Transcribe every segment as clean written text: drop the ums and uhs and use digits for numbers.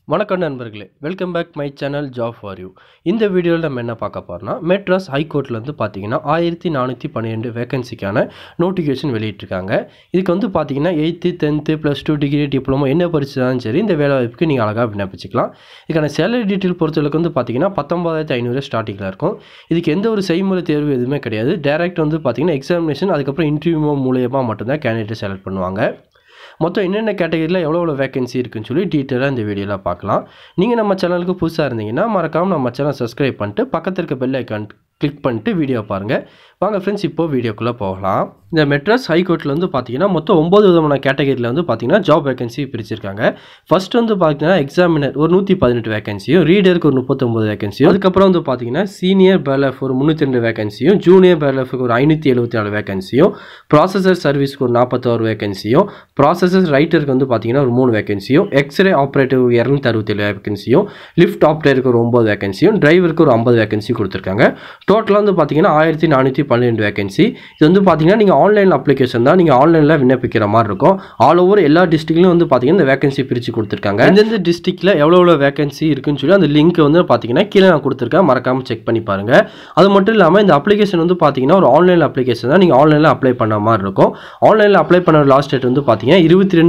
வணக்கம் நண்பர்களே, welcome back my channel job for you. இந்த வீடியோவில் நம்ம என்ன பார்க்க போகிறோம்னா, மெட்ராஸ் ஹைகோர்ட்லேருந்து பார்த்தீங்கன்னா 1412 வேகன்சிக்கான நோட்டிஃபிகேஷன் வெளியிட்டிருக்காங்க. இதுக்கு வந்து பார்த்தீங்கன்னா 8th 10th +2 டிகிரி டிப்ளமோ என்ன படிச்சதாலும் சரி இந்த வேலை வாய்ப்புக்கு நீங்கள் அழகாக விண்ணப்பிச்சிக்கலாம். இதுக்கான சேலரி டீட்டெயில் பொறுத்தவரைக்கும் வந்து பார்த்தீங்கன்னா 19,500 ஸ்டார்டிங்கில் இருக்கும். இதுக்கு எந்த ஒரு செய்முறை தேர்வு எதுவுமே கிடையாது. டேரெக்ட் வந்து பார்த்தீங்கன்னா எக்ஸாமினேஷன், அதுக்கப்புறம் இன்டர்வியூ மூலியமாக மட்டும்தான் கேண்டிடேட் செலக்ட் பண்ணுவாங்க. மொத்தம் என்னென்ன கேட்டகரியில் எவ்வளோ வேகன்சி இருக்குன்னு சொல்லி டீட்டெயிலாக இந்த வீடியோவில் பார்க்கலாம். நீங்கள் நம்ம சேனலுக்கு புதுசாக இருந்தீங்கன்னா மறக்காமல் நம்ம சேனல் சப்ஸ்கிரைப் பண்ணிட்டு பக்கத்தில் இருக்க பெல் ஐக்கான் கிளிக் பண்ணிட்டு வீடியோ பாருங்கள். வாங்க ஃப்ரெண்ட்ஸ், இப்போது வீடியோக்குள்ளே போகலாம். இந்த மெட்ராஸ் ஹைகோர்ட்டில் வந்து பார்த்தீங்கன்னா மொத்தம் 9 விதமான கேட்டகரியில் வந்து பார்த்தீங்கன்னா ஜாப் வேகன்சி பிரிச்சிருக்காங்க. ஃபர்ஸ்ட் வந்து பார்த்தீங்கன்னா எக்ஸாமினர் ஒரு 118 வேகன்சியும், ரீடருக்கு ஒரு 39 வேகன்சியும், அதுக்கப்புறம் வந்து பார்த்தீங்கன்னா சீனியர் பேலஃப் ஒரு 302 வேகன்சியும், ஜூனியர் பேலஃபுக்கு ஒரு 574 வேகன்சியும், ப்ராசஸர் சர்வீஸ்க்கு ஒரு 41 வேகன்சியும், ப்ராசஸர் ரைட்டருக்கு வந்து பார்த்தீங்கன்னா ஒரு 3 வேகன்சியும், எக்ஸ்ரே ஆப்ரேட்டர் 267 வேகன்சியும், லிஃப்ட் ஆப்ரேட்டருக்கு ஒரு 9 வேகன்சியும், டிரைவருக்கு ஒரு 50 வேகன்சி கொடுத்துருக்காங்க. டோட்டலாக வந்து பார்த்தீங்கன்னா 1412 வேகன்சி. இது வந்து பார்த்தீங்கன்னா நீங்கள் ஆன்லைன் அப்ளிகேஷன் தான், நீங்கள் ஆன்லைனில் விண்ணப்பிக்கிற மாதிரி இருக்கும். ஆல் ஓவர் எல்லா டிஸ்ட்ரிக்ட்லையும் வந்து பார்த்தீங்கன்னா இந்த வேகன்சி பிரித்து கொடுத்துருக்காங்க. எந்தெந்த டிஸ்ட்ரிக்டில் எவ்வளோ வேகன்சி இருக்குன்னு சொல்லி அந்த லிங்க் வந்து பார்த்தீங்கன்னா கீழே நான் கொடுத்துருக்கேன், மறக்காமல் செக் பண்ணி பாருங்கள். அது மட்டும் இல்லாமல் இந்த அப்ளிகேஷன் வந்து பார்த்தீங்கன்னா ஒரு ஆன்லைன் அப்ளிகேஷன் தான், நீங்கள் ஆன்லைனில் அப்ளை பண்ண மாதிரி இருக்கும். ஆன்லைனில் அப்ளை பண்ண லாஸ்ட் டேட் வந்து பார்த்தீங்கன்னா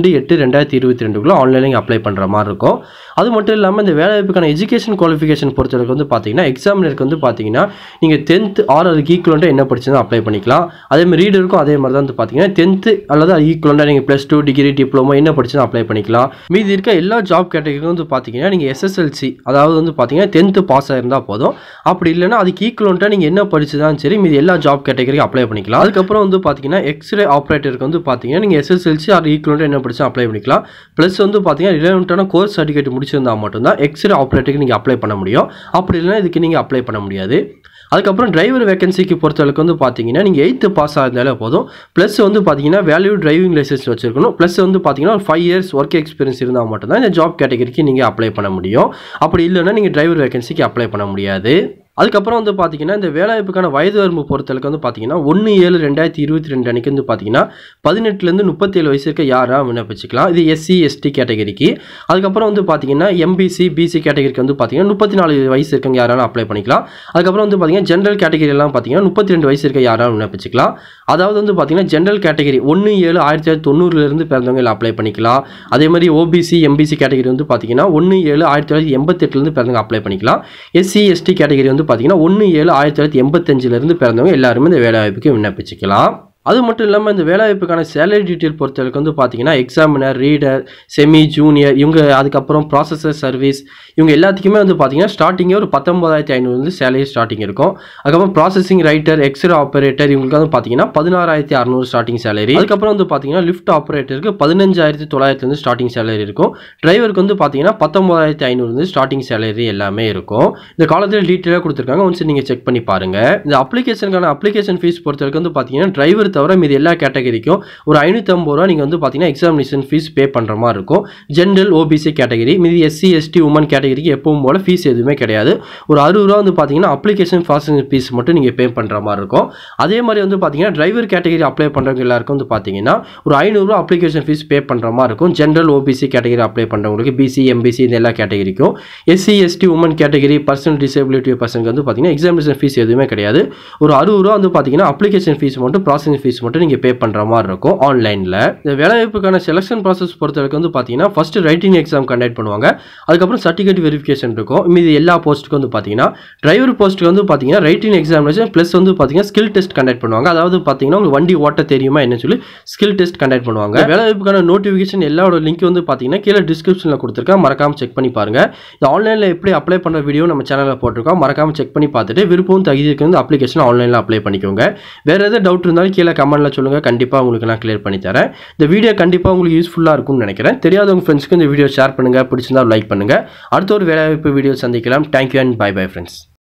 22/8/2022 ஆன்லைனில் அப்ளை பண்ணுற மாதிரி இருக்கும். அது மட்டும் இல்லாமல் இந்த வேலைவாய்ப்புக்கான எஜுகேஷன் குவாலிஃபிகேஷன் பொறுத்தவரைக்கும் வந்து பார்த்தீங்கன்னா எக்ஸாமினருக்கு வந்து பார்த்தீங்கன்னா நீங்கள் 10th ஆர் அதுக்கு ஈக்குவலண்ட்டாக என்ன படிச்சதோ அப்ளை பண்ணிக்கலாம். அதேமாதிரி ரீடருக்கும் அதே மாதிரி தான் வந்து பார்த்தீங்கன்னா 10th அல்லது அது ஈக்குவலண்ட்டாக நீங்கள் +2 டிகிரி டிப்ளமோ என்ன படிச்சதோ அப்ளை பண்ணிக்கலாம். மீதி இருக்க எல்லா ஜாப் கேட்டகரிக்கும் வந்து பார்த்தீங்கன்னா நீங்கள் SSLC அதாவது வந்து பார்த்தீங்கன்னா 10th பாஸ் ஆகிருந்தால் போதும். அப்படி இல்லைன்னா அதுக்கு ஈக்குவலண்ட்டாக நீங்கள் என்ன படிச்சதாலும் சரி மீதி எல்லா ஜாப் கேட்டகரிக்கும் அப்ளை பண்ணிக்கலாம். அதுக்கப்புறம் வந்து பார்த்தீங்கன்னா எக்ஸ்ரே ஆப்ரேட்டருக்கு வந்து பார்த்தீங்கன்னா நீங்கள் SSLC அது ஈக்குவலண்ட்டாக என்ன படிச்சா அப்ளை பண்ணிக்கலாம். ப்ளஸ் வந்து பார்த்தீங்கன்னா ரிலவெண்ட்டான கோர்ஸ் சர்டிஃபிகேட் முடிச்சிருந்தால் மட்டும்தான் எக்ஸ்ரே ஆப்ரேட்டருக்கு நீங்கள் அப்ளை பண்ண முடியும். அப்படி இல்லைன்னா இதுக்கு நீங்கள் அப்ளை பண்ண முடியாது. அதுக்கப்புறம் டிரைவர் வேகன்சிக்கு பொறுத்தளவுக்கு வந்து பார்த்தீங்கன்னா நீங்கள் 8th பாஸ் ஆகிறதாலே போதும். ப்ளஸ் வந்து பார்த்தீங்கன்னா வேல்யூ டிரைவிங் லைசன்ஸ் வச்சிருக்கணும். ப்ளஸ் வந்து பார்த்தீங்கன்னா ஒரு 5 years ஒர்க் எக்ஸ்பீரியன்ஸ் இருந்தால் மட்டும்தான் இந்த ஜாப் கேட்டகரிக்கு நீங்கள் அப்ளை பண்ண முடியும். அப்படி இல்லைன்னா நீங்கள் டிரைவர் வேகன்சிக்கு அப்ளை பண்ண முடியாது. அதுக்கப்புறம் வந்து பார்த்தீங்கன்னா இந்த வேலைவாய்ப்புக்கான வயது வரம்பு பொறுத்தளவுக்கு வந்து பார்த்தீங்கன்னா 1/7/2022 அன்றைக்கி வந்து பார்த்தீங்கன்னா 18லேருந்து 37 வயசு இருக்க யாராக விண்ணப்பிச்சிக்கலாம். இது SC ST கேட்டகரிக்கு. அதுக்கப்புறம் வந்து பார்த்தீங்கன்னா MBC BC கேட்டகரிக்கு வந்து பார்த்தீங்கன்னா 34 வயசு இருக்கவங்க யாராலும் அப்ளை பண்ணிக்கலாம். அதுக்கப்புறம் வந்து பார்த்தீங்கன்னா ஜென்ரல் கேட்டகரியெல்லாம் பார்த்தீங்கன்னா 32 வயசு இருக்க யாராலும் விண்ணப்பிச்சிக்கலாம். அதாவது வந்து பார்த்தீங்கன்னா ஜென்ரல் கேட்டகரி 1/7/1990 பிறந்தவங்க அப்ளை பண்ணிக்கலாம். அதே மாதிரி OBC MBC கேட்டகரி வந்து பார்த்தீங்கன்னா 1/7/1988 பிறந்தவங்க அப்ளை பண்ணிக்கலாம். SC ST கேட்டகரி வந்து பார்த்தீங்கன்னா 1/7/1985 பிறந்தவங்க எல்லாருமே இந்த வேலைவாய்ப்புக்கு விண்ணப்பிச்சுக்கலாம். அது மட்டும் இல்லாமல் இந்த வேலைவாய்ப்புக்கான சேலரி டீட்டெயில் பொறுத்தவரைக்கும் வந்து பார்த்தீங்கன்னா எக்ஸாமினர், ரீடர், செமி ஜூனியர் இவங்க, அதுக்கப்புறம் ப்ராசஸர் சர்வீஸ் இவங்க எல்லாத்துக்குமே வந்து பார்த்தீங்கன்னா ஸ்டார்டிங்கே ஒரு 19,500 சேலரி ஸ்டார்டிங் இருக்கும். அதுக்கப்புறம் ப்ராசஸிங் ரைட்டர், எக்ஸ்ரே ஆப்ரேட்டர் இவங்களுக்கு வந்து பார்த்தீங்கன்னா 16,600 ஸ்டார்டிங் சேலரி. அதுக்கப்புறம் வந்து பார்த்தீங்கன்னா லிஃப்ட் ஆப்ரேட்டருக்கு 15,900 ஸ்டார்டிங் சேலரி இருக்கும். டிரைவருக்கு வந்து பார்த்தீங்கன்னா 19,500 ஸ்டார்டிங் சேலரி எல்லாமே இருக்கும். இந்த காலத்தில் டீட்டெயிலாக கொடுத்துருக்காங்க, ஒன்ஸ் நீங்கள் செக் பண்ணி பாருங்கள். இந்த அப்ளிகேஷன் ஃபீஸ் பொறுத்தவரைக்கும் வந்து பார்த்தீங்கன்னா டிரைவர் தவிர மீது எல்லா கேட்டகரிக்கும் ஒரு 550 ரூபா நீங்கள் வந்து பார்த்தீங்கன்னா எக்ஸாமினேஷன் ஃபீஸ் பே பண்ணுற மாதிரி இருக்கும். ஜென்ரல் OBC கேட்டகரி மீது SC ST உமன் கேட்டகரிக்கு எப்பவும் போல ஃபீஸ் எதுவுமே கிடையாது. ஒரு 60 ரூபா வந்து பார்த்தீங்கன்னா அப்ளிகேஷன் ப்ராசஸிங் ஃபீஸ் மட்டும் நீங்கள் பே பண்ணுற மாதிரி இருக்கும். அதே மாதிரி வந்து பார்த்தீங்கன்னா டிரைவர் கேட்டகரி அப்ளை பண்ணுறவங்க எல்லாருக்கும் வந்து பார்த்தீங்கன்னா ஒரு 500 ரூபா அப்ளிகேஷன் ஃபீஸ் பே பண்ணுற மாதிரி இருக்கும். ஜென்ரல் OBC கேட்டகரி அப்ளை பண்ணுறவங்களுக்கு BC MBC இந்த எல்லா கேட்டகரிக்கும். SC ST women category personal disability பர்சனுக்கு வந்து பார்த்தீங்கன்னா எக்ஸாமினேஷன் ஃபீஸ் எதுவுமே கிடையாது. ஒரு 60 ரூபா வந்து பார்த்தீங்கன்னா அப்ளிகேஷன் ஃபீஸ் மட்டும் ப்ராசஸிங் ஃபீஸ் மட்டும் நீங்கள் பே பண்ணுற மாதிரி இருக்கும் ஆன்லைனில். இந்த வேலைவாய்ப்புக்கான செலக்ஷன் ப்ராசஸ் பொறுத்தவரைக்கும் வந்து பார்த்தீங்கன்னா ஃபர்ஸ்ட் ரைட்டிங் எக்ஸாம் கண்டக்ட் பண்ணுவாங்க. அதுக்கப்புறம் சர்டிஃபிகேட் வெரிஃபிகேஷன் இருக்கும். மீது எல்லா போஸ்ட்டுக்கும் வந்து பார்த்தீங்கன்னா டிரைவர் போஸ்ட்டுக்கு வந்து பார்த்தீங்கன்னா ரைட்டிங் எக்ஸாமினேஷன் ப்ளஸ் வந்து பார்த்தீங்கன்னா ஸ்கில் டெஸ்ட் கண்டக்ட் பண்ணுவாங்க. அதாவது பார்த்தீங்கன்னா உங்களுக்கு வண்டி ஓட்ட தெரியுமா என்ன சொல்லி ஸ்கில் டெஸ்ட் கண்டக்ட் பண்ணுவாங்க. வேலைவாய்ப்புக்கான நோட்டிஃபிகேஷன் எல்லாரோட லிங்க் வந்து பார்த்தீங்கன்னா கீழே டிஸ்கிரிப்ஷனில் கொடுத்துருக்கேன், மறக்காமல் செக் பண்ணி பாருங்கள். இந்த ஆன்லைனில் எப்படி அப்ளை பண்ணுற வீடியோ நம்ம சேனலில் போட்டிருக்கோம், மறக்காமல் செக் பண்ணி பார்த்துட்டு விருப்பம் தகுதிக்கு வந்து அப்ளிகேஷன் ஆன்லைனில் அப்ளை பண்ணிக்கோங்க. வேறு எதாவது டவுட் இருந்தாலும் கீழே கமெண்ட்டில் சொல்லுங்கள், கண்டிப்பாக உங்களுக்கு நான் கிளியர் பண்ணி தரேன். இந்த வீடியோ கண்டிப்பாக உங்களுக்கு யூஸ்ஃபுல்லாக இருக்கும்னு நினைக்கிறேன். தெரியாதவங்க ஃப்ரெண்ட்ஸ்க்கு இந்த வீடியோ ஷேர் பண்ணுங்கள், பிடிச்சிருந்தா லைக் பண்ணுங்கள். அடுத்த ஒரு வேலைவாய்ப்பு வீடியோ சந்திக்கலாம். Thank you and bye bye friends.